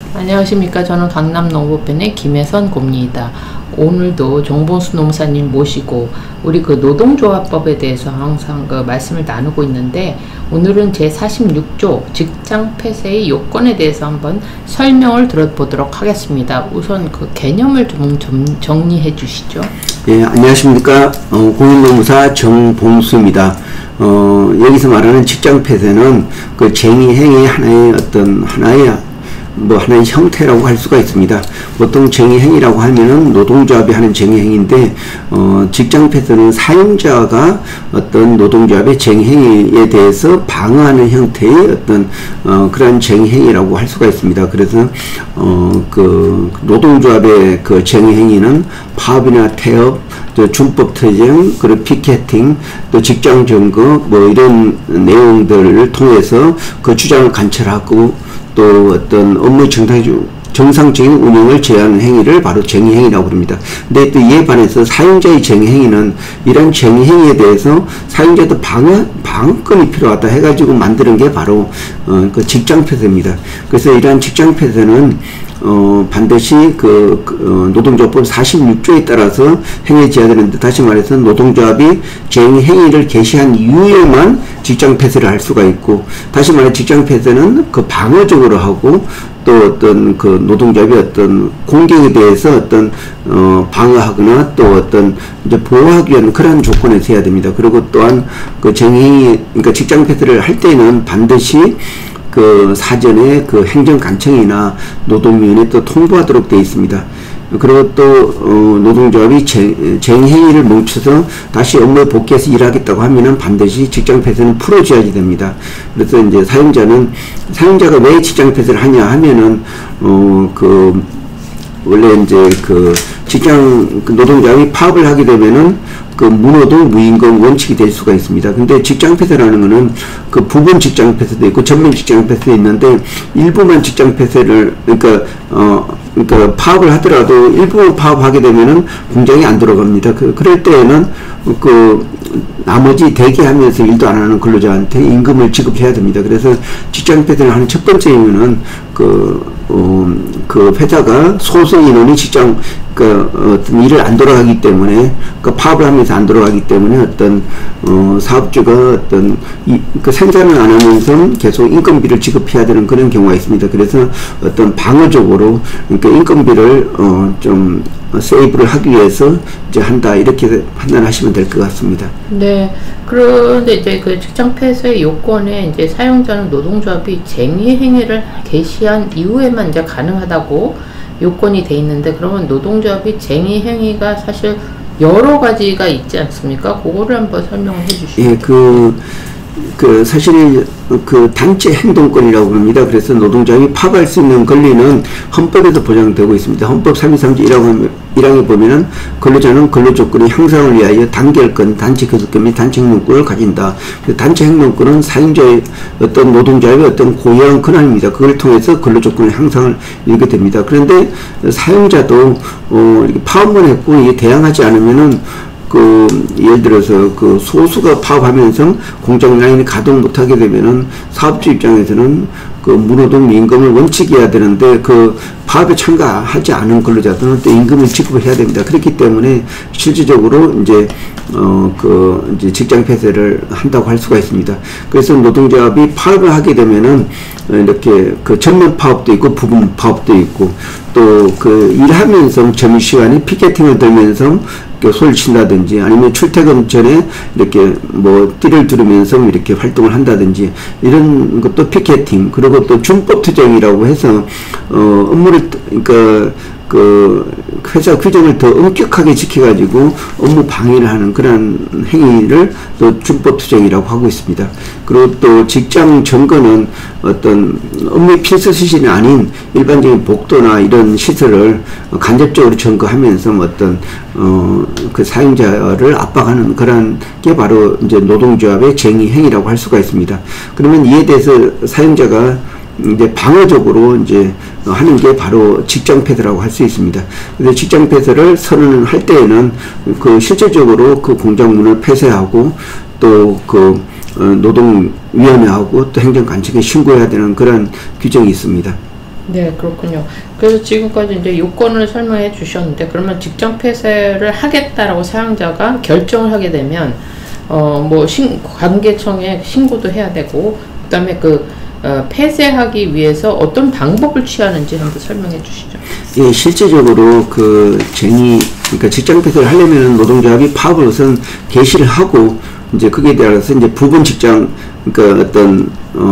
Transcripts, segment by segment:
안녕하십니까. 저는 강남 농부편의 김혜선 고입니다. 오늘도 정봉수 농사님 모시고 우리 노동조합법에 대해서 항상 말씀을 나누고 있는데, 오늘은 제46조 직장 폐쇄의 요건에 대해서 한번 설명을 들어보도록 하겠습니다. 우선 개념을 좀 정리해 주시죠. 예, 안녕하십니까. 공인노무사 정봉수입니다. 여기서 말하는 직장 폐쇄는 쟁의행위 하나의 형태라고 할 수가 있습니다. 보통 쟁의행위라고 하면은 노동조합이 하는 쟁의행위인데, 직장 폐쇄는 사용자가 어떤 노동조합의 쟁의행위에 대해서 방어하는 형태의 그런 쟁의행위라고 할 수가 있습니다. 그래서, 노동조합의 쟁의행위는 파업이나 태업, 또 준법투쟁, 그리고 피켓팅, 또 직장 점거, 이런 내용들을 통해서 주장을 관철하고, 또 어떤 업무 정상적인 운영을 제한하는 행위를 바로 쟁의행위라고 부릅니다. 근데 또 이에 반해서 사용자의 쟁의행위는 이런 쟁의행위에 대해서 사용자도 방어권이 필요하다 해가지고 만드는 게 바로 직장폐쇄입니다. 그래서 이러한 직장폐쇄는 반드시 노동조합법 46조에 따라서 행해져야 되는데, 다시 말해서 노동조합이 쟁의행위를 개시한 이후에만 직장폐쇄를 할 수가 있고, 다시 말해 직장폐쇄는 방어적으로 하고, 또 어떤 노동조합이 공격에 대해서 방어하거나 또 이제 보호하기 위한 그러한 조건에서 해야 됩니다. 그리고 또한 쟁의행위, 그러니까 직장폐쇄를 할 때는 반드시 사전에 행정관청이나 노동위원회에 또 통보하도록 되어 있습니다. 그리고 또 노동조합이 쟁의행위를 멈춰서 다시 업무에 복귀해서 일하겠다고 하면은 반드시 직장폐쇄는 풀어줘야지 됩니다. 그래서 이제 사용자가 왜 직장폐쇄를 하냐 하면은 원래 이제 노동조합이 파업을 하게 되면은 무노동 무임금 원칙이 될 수가 있습니다. 근데 직장폐쇄라는 거는 부분 직장폐쇄도 있고 전면 직장폐쇄도 있는데, 일부만 직장폐쇄를, 그러니까 파업을 하더라도 일부 파업하게 되면은 공장이 안 들어갑니다. 그럴 때에는 나머지 대기하면서 일도 안 하는 근로자한테 임금을 지급해야 됩니다. 그래서 직장폐쇄를 하는 첫 번째 이유는 회사가 소수 인원이 어떤 일을 안 돌아가기 때문에, 파업을 하면서 안 돌아가기 때문에 사업주가 생산을 안 하면서 계속 인건비를 지급해야 되는 그런 경우가 있습니다. 그래서 방어적으로, 인건비를 좀 세이브를 하기 위해서 이제 한다, 이렇게 판단하시면 될 것 같습니다. 네. 그런데 이제 직장 폐쇄 요건에 이제 사용자는 노동조합이 쟁의행위를 개시한 이후에만 이제 가능하다고 요건이 돼 있는데, 그러면 노동조합이 쟁의행위가 사실 여러 가지가 있지 않습니까? 그거를 한번 설명을 해 주시죠. 예, 사실 단체 행동권이라고 부릅니다. 그래서 노동조합이 파업할 수 있는 권리는 헌법에도 보장되고 있습니다. 헌법 323조 1항에 보면은 근로자는 근로조건의 향상을 위하여 단결권, 단체 교섭권 및 단체 행동권을 가진다. 단체 행동권은 사용자의 노동조합의 고유한 권한입니다. 그걸 통해서 근로조건의 향상을 이루게 됩니다. 그런데 사용자도 이렇게 파업만 했고 이게 대항하지 않으면은 예를 들어서 소수가 파업하면서 공장 라인이 가동 못하게 되면은 사업주 입장에서는 무노동 무임금을 원칙이어야 되는데, 파업에 참가하지 않은 근로자들은 또 임금을 지급해야 됩니다. 그렇기 때문에 실질적으로 이제 직장 폐쇄를 한다고 할 수가 있습니다. 그래서 노동조합이 파업을 하게 되면은 이렇게 전면 파업도 있고 부분 파업도 있고, 또 일하면서 점심시간에 피켓팅을 들면서 소리를 친다든지, 아니면 출퇴근 전에 이렇게 띠를 두르면서 이렇게 활동을 한다든지, 이런 것도 피켓팅. 그리고 또 준법투쟁이라고 해서 업무를, 회사 규정을 더 엄격하게 지켜가지고 업무 방해를 하는 그런 행위를 또 준법투쟁이라고 하고 있습니다. 그리고 또 직장 점거는 업무의 필수 시설이 아닌 일반적인 복도나 이런 시설을 간접적으로 점거하면서 사용자를 압박하는 그런 게 바로 이제 노동조합의 쟁의행위라고 할 수가 있습니다. 그러면 이에 대해서 사용자가 이제 방어적으로 이제 하는 게 바로 직장폐쇄라고 할 수 있습니다. 근데 직장폐쇄를 선언할 때에는 실질적으로 공장문을 폐쇄하고 또 노동위원회하고 또 행정관청에 신고해야 되는 그런 규정이 있습니다. 네, 그렇군요. 그래서 지금까지 이제 요건을 설명해 주셨는데, 그러면 직장 폐쇄를 하겠다라고 사용자가 결정을 하게 되면, 뭐, 관계청에 신고도 해야 되고, 그 다음에 폐쇄하기 위해서 어떤 방법을 취하는지 한번 설명해 주시죠. 예, 실제적으로 그러니까 직장 폐쇄를 하려면 노동조합이 파업을 우선 개시를 하고, 이제 거기에 따라서 이제 부분 직장, 그러니까 어떤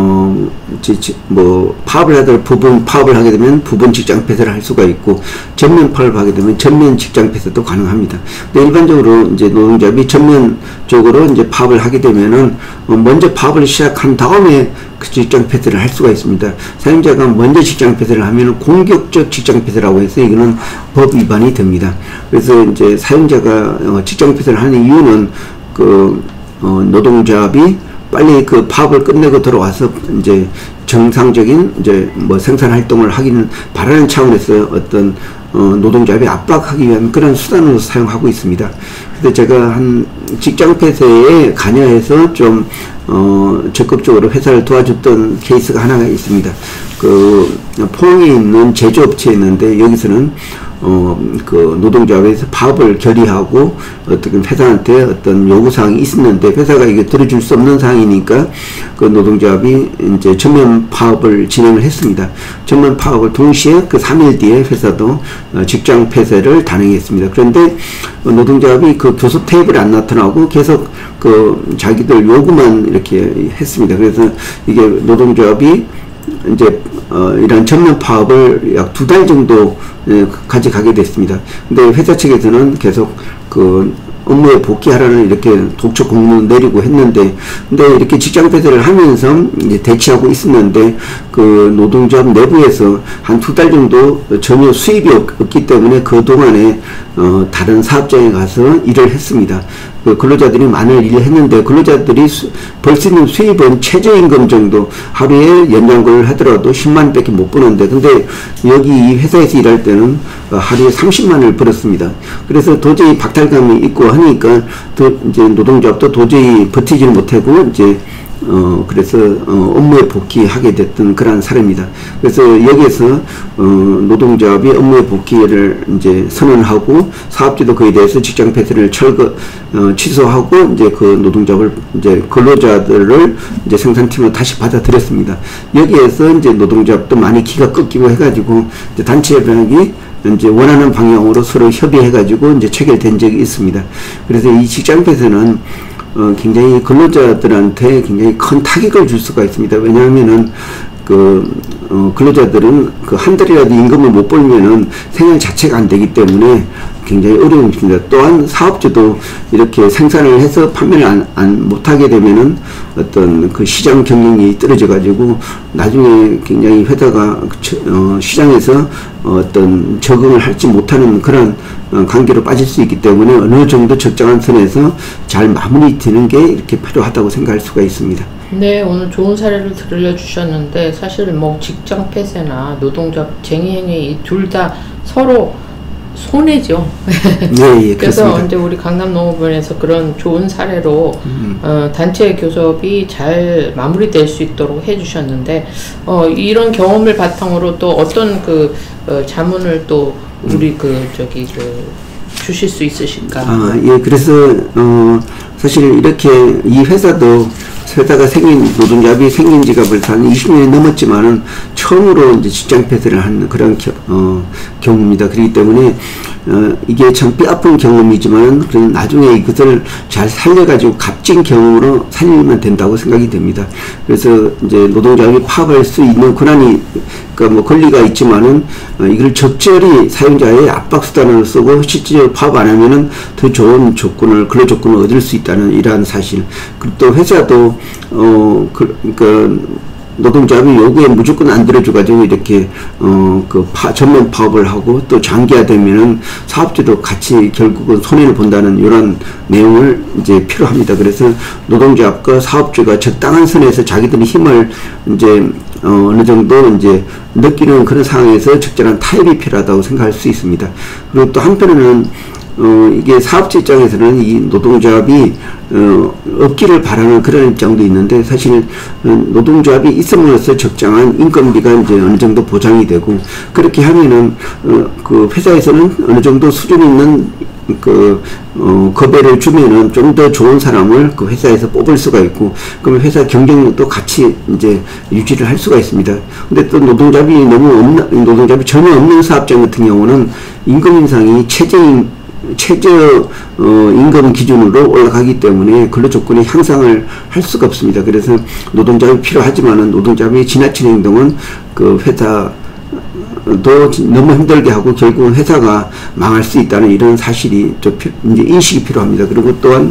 파업을 하더라도 부분 파업을 하게 되면 부분 직장 폐쇄를 할 수가 있고, 전면 파업을 하게 되면 전면 직장 폐쇄도 가능합니다. 근데 일반적으로 이제 노동조합이 전면적으로 이제 파업을 하게 되면은 먼저 파업을 시작한 다음에 그 직장 폐쇄를 할 수가 있습니다. 사용자가 먼저 직장 폐쇄를 하면 공격적 직장 폐쇄라고 해서 이거는 법 위반이 됩니다. 그래서 이제 사용자가 직장 폐쇄를 하는 이유는 노동조합이 빨리 그 파업을 끝내고 들어와서 이제 정상적인 이제 뭐 생산 활동을 하기는 바라는 차원에서 어떤 노동조합이 압박하기 위한 그런 수단으로 사용하고 있습니다. 그래서 제가 한 직장 폐쇄에 관여해서 좀 적극적으로 회사를 도와줬던 케이스가 하나가 있습니다. 포항에 있는 제조업체에 있는데, 여기서는 노동조합에서 파업을 결의하고 어떤 회사한테 어떤 요구사항이 있었는데, 회사가 이게 들어줄 수 없는 사항이니까 그 노동조합이 이제 전면 파업을 진행을 했습니다. 전면 파업을 동시에 그 3일 뒤에 회사도 직장 폐쇄를 단행했습니다. 그런데 노동조합이 그 교섭 테이블에 안 나타나고 계속 자기들 요구만 이렇게 했습니다. 그래서 이게 노동조합이 이제 이런 전면 파업을 약 2달 정도 가져가게 됐습니다. 근데 회사 측에서는 계속 업무에 복귀하라는 이렇게 독촉 공문 내리고 했는데, 근데 이렇게 직장 폐쇄를 하면서 이제 대치하고 있었는데, 노동조합 내부에서 한 2달 정도 전혀 수입이 없기 때문에 그 동안에 다른 사업장에 가서 일을 했습니다. 근로자들이 많은 일을 했는데, 근로자들이 벌 수 있는 수입은 최저임금 정도, 하루에 연장근을 하더라도 10만 밖에 못 버는데, 근데 여기 이 회사에서 일할 때는 하루에 30만을 벌었습니다. 그래서 도저히 박탈감이 있고 하니까 이제 노동조합도 도저히 버티질 못하고 이제 그래서 업무에 복귀하게 됐던 그러한 사례입니다. 그래서 여기에서 노동조합이 업무에 복귀를 이제 선언하고, 사업주도 그에 대해서 직장 폐쇄를 취소하고, 이제 노동조합을 이제 근로자들을 이제 생산팀으로 다시 받아들였습니다. 여기에서 이제 노동조합도 많이 기가 꺾이고 해가지고 이제 단체 협약이 이제 원하는 방향으로 서로 협의해가지고 이제 체결된 적이 있습니다. 그래서 이 직장 폐쇄는 굉장히 근로자들한테 굉장히 큰 타격을 줄 수가 있습니다. 왜냐하면은 근로자들은 한 달이라도 임금을 못 벌면은 생활 자체가 안 되기 때문에 굉장히 어려움이 있습니다. 또한 사업주도 이렇게 생산을 해서 판매를 못하게 되면은 어떤 시장 경쟁력이 떨어져 가지고 나중에 굉장히 회사가 시장에서 어떤 적응을 하지 못하는 그런 관계로 빠질 수 있기 때문에 어느 정도 적정한 선에서 잘 마무리 되는 게 이렇게 필요하다고 생각할 수가 있습니다. 네, 오늘 좋은 사례를 들려주셨는데, 사실 뭐 직장 폐쇄나 노동조합 쟁의행위 이 둘 다 서로 손해죠. 네, 예, 그래서 그렇습니다. 이제 우리 강남농업원에서 그런 좋은 사례로 단체 교섭이 잘 마무리될 수 있도록 해주셨는데, 이런 경험을 바탕으로 또 어떤 자문을 또 우리 주실 수 있으실까? 예, 그래서 사실 이렇게 이 회사가 노동조합이 생긴 지가 벌써 한 20년이 넘었지만은 처음으로 이제 직장 폐쇄를 한 그런 경우입니다. 그렇기 때문에 이게 참 뼈아픈 경험이지만 나중에 이것을 잘 살려가지고 값진 경험으로 살리면 된다고 생각이 됩니다. 그래서 이제 노동조합이 파업할 수 있는 권리가 있지만은 이걸 적절히 사용자의 압박 수단으로 쓰고 실질적으로 파업 안 하면은 더 좋은 근로 조건을 얻을 수 있다는 이러한 사실. 그리고 또 회사도 노동조합이 요구에 무조건 안 들어줘가지고 이렇게 전면 파업을 하고 또 장기화되면은 사업주도 같이 결국은 손해를 본다는 이런 내용을 이제 필요합니다. 그래서 노동조합과 사업주가 적당한 선에서 자기들의 힘을 이제 어느 정도 이제 느끼는 그런 상황에서 적절한 타협이 필요하다고 생각할 수 있습니다. 그리고 또 한편으로는 이게 사업자 입장에서는 이 노동조합이 없기를 바라는 그런 입장도 있는데, 사실 노동조합이 있음으로써 적정한 인건비가 이제 어느 정도 보장이 되고, 그렇게 하면은 그 회사에서는 어느 정도 수준 있는 급여를 주면은 좀 더 좋은 사람을 그 회사에서 뽑을 수가 있고, 그러면 회사 경쟁력도 같이 이제 유지를 할 수가 있습니다. 근데 또 노동조합이 노동조합이 전혀 없는 사업장 같은 경우는 임금 인상이 최저 임금 기준으로 올라가기 때문에 근로 조건의 향상을 할 수가 없습니다. 그래서 노동조합이 필요하지만은 노동조합의 지나친 행동은 그 회사 또 너무 힘들게 하고 결국은 회사가 망할 수 있다는 이런 사실이 좀 이제 인식이 필요합니다. 그리고 또한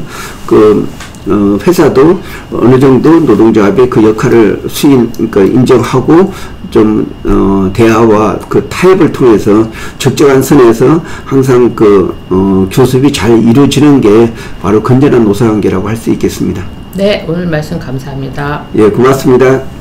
회사도 어느 정도 노동조합의 그 역할을 그러니까 인정하고 좀 대화와 그 타협을 통해서 적정한 선에서 항상 교섭이 잘 이루어지는 게 바로 건전한 노사관계라고 할 수 있겠습니다. 네, 오늘 말씀 감사합니다. 예, 고맙습니다.